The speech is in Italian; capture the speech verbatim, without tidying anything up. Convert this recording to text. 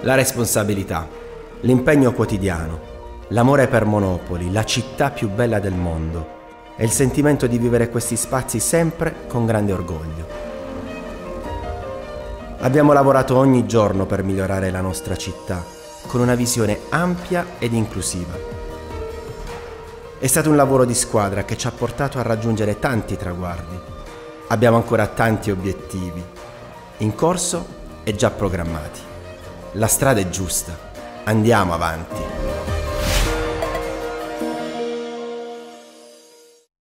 La responsabilità, l'impegno quotidiano, l'amore per Monopoli, la città più bella del mondo, e il sentimento di vivere questi spazi sempre con grande orgoglio. Abbiamo lavorato ogni giorno per migliorare la nostra città, con una visione ampia ed inclusiva. È stato un lavoro di squadra che ci ha portato a raggiungere tanti traguardi. Abbiamo ancora tanti obiettivi, in corso e già programmati. La strada è giusta, andiamo avanti.